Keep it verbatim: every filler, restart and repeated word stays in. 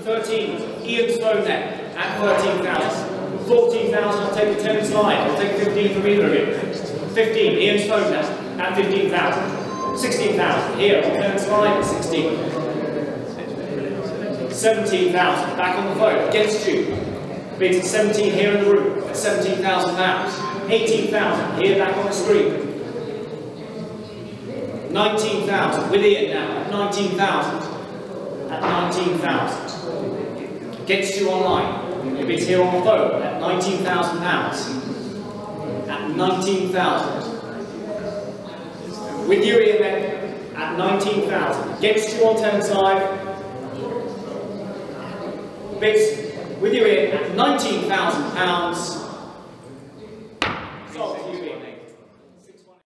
thirteen, Ian's phone then, at thirteen thousand. fourteen thousand, I'll take a ten slide, I'll take fifteen from either of you. fifteen, Ian's phone now, at fifteen thousand. sixteen thousand, here, on ten slide, at sixteen. seventeen thousand, back on the phone, against you. Bids at seventeen here in the room, at seventeen thousand pounds. eighteen thousand, here back on the screen. nineteen thousand, with Ian now, at nineteen thousand. At nineteen thousand. Against you online. If it's here on the phone, at nineteen thousand pounds. At nineteen thousand. With you Ian then, at nineteen thousand. Against you on ten side. Bids with you Ian at nineteen thousand pounds.